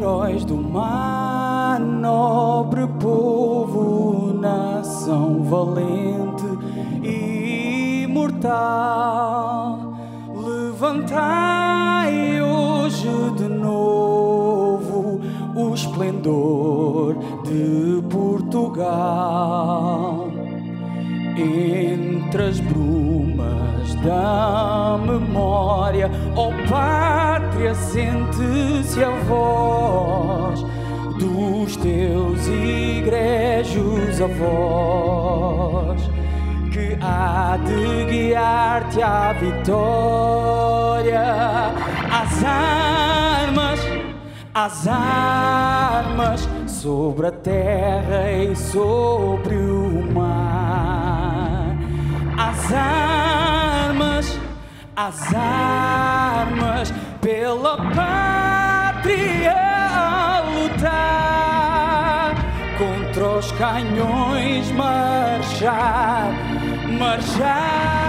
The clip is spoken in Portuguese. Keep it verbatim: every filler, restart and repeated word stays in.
heróis do mar, nobre povo, nação valente e imortal. Levantai hoje de novo o esplendor de Portugal. Entre as brumas da memória, ó pátria, sente-se a voz dos teus igrejas avós, que há de guiar-te à vitória. As armas, as armas, sobre a terra e sobre o mar. As armas, as armas, pela pátria a lutar, contra os canhões marchar, marchar.